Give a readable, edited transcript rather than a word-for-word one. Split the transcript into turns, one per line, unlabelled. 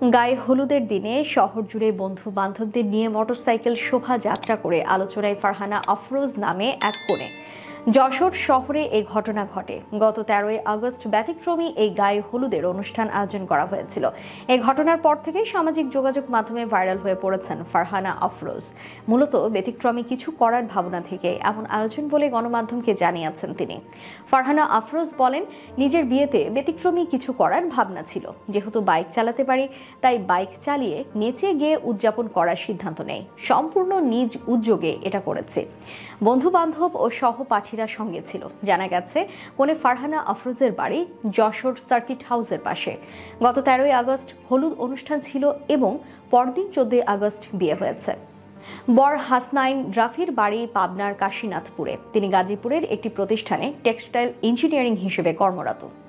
গায়ে হলুদের দিনে শহর জুড়ে বন্ধু বান্ধবদের নিয়ে মোটরসাইকেল শোভাযাত্রা করে আলোচনায় ফারহানা আফরোজ নামে এক কনে। যশোর শহরে এই ঘটনা ঘটে। গত 13ই আগস্ট ব্যতিক্রমী এই গায়ে হলুদের অনুষ্ঠান আয়োজন করা হয়েছিল। এই ঘটনার পর থেকে সামাজিক যোগাযোগ মাধ্যমে ভাইরাল হয়ে পড়েছেন ফারহানা আফরোজ। মূলত ব্যতিক্রমী কিছু করার ভাবনা থেকে এমন আয়োজন বলে গণমাধ্যমকে জানিয়েছেন তিনি। ফারহানা আফরোজ বলেন, নিজের বিয়েতে ব্যতিক্রমী কিছু করার ভাবনা ছিল। যেহেতু বাইক চালাতে পারি, তাই বাইক চালিয়ে নেচে গিয়ে উদযাপন করার সিদ্ধান্ত নেই। সম্পূর্ণ নিজ উদ্যোগে এটা করেছে। বন্ধু বান্ধব ও সহপাঠীরা সঙ্গে ছিল। জানা গেছে, কনে ফারহানা আফরোজের বাড়ি যশোর সার্কিট হাউসের পাশে। গত 13ই আগস্ট হলুদ অনুষ্ঠান ছিল এবং পরদিন 14ই আগস্ট বিয়ে হয়েছে। বর হাসনাইন রাফির বাড়ি পাবনার কাশীনাথপুরে। তিনি গাজীপুরের একটি প্রতিষ্ঠানে টেক্সটাইল ইঞ্জিনিয়ারিং হিসেবে কর্মরত।